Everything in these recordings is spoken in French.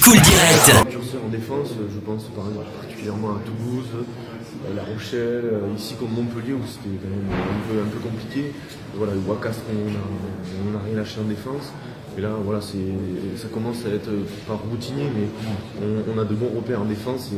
Full Direct. Curseur en défense, je pense particulièrement à Toulouse, La Rochelle, ici comme Montpellier où c'était quand même un peu compliqué. Voilà, le Wacastre, on n'a rien lâché en défense. Et là, voilà, ça commence à être pas routinier, mais on a de bons repères en défense et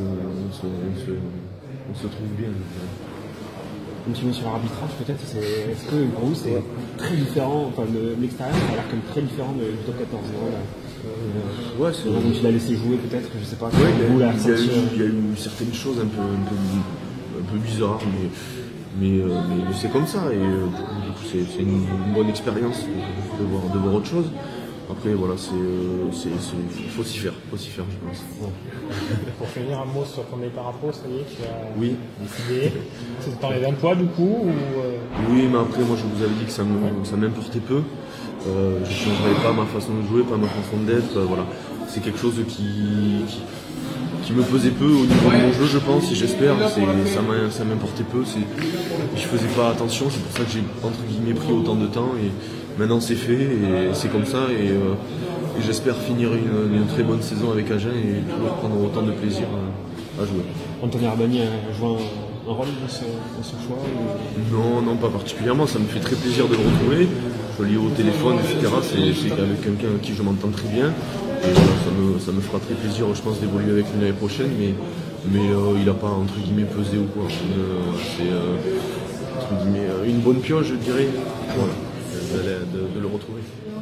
on se trouve bien. Un petit mot sur l'arbitrage peut-être, est-ce que pour vous c'est très différent, enfin l'extérieur ça a l'air comme très différent du top 14 ouais, donc il a laissé jouer peut-être, je sais pas. Ouais, il y a eu certaines choses un peu bizarres, mais c'est comme ça et du coup c'est une bonne expérience de voir autre chose. Après voilà, il faut s'y faire, je pense. Pour finir, un mot sur ton départ à Pau, ça y est, tu as décidé. C'est parlé d'un poids du coup ou Oui, mais après moi je vous avais dit que ça m'importait peu. Je ne changerais pas ma façon de jouer, pas ma façon d'être. Voilà. C'est quelque chose qui me pesait peu au niveau de mon jeu, je pense, et j'espère. Ça m'importait peu. Je faisais pas attention, c'est pour ça que j'ai entre guillemets pris autant de temps. Et maintenant c'est fait, et c'est comme ça. Et j'espère finir une très bonne saison avec Agen et toujours prendre autant de plaisir à jouer. Anthony Arbani a joué un rôle dans ce choix ou... Non, pas particulièrement. Ça me fait très plaisir de le retrouver. Je lis au téléphone, etc. C'est avec quelqu'un avec qui je m'entends très bien. Et voilà, ça me fera très plaisir, je pense, d'évoluer avec lui l'année prochaine. Mais il n'a pas, entre guillemets, pesé ou quoi. C'est, entre guillemets, une bonne pioche, je dirais. Voilà, de le retrouver.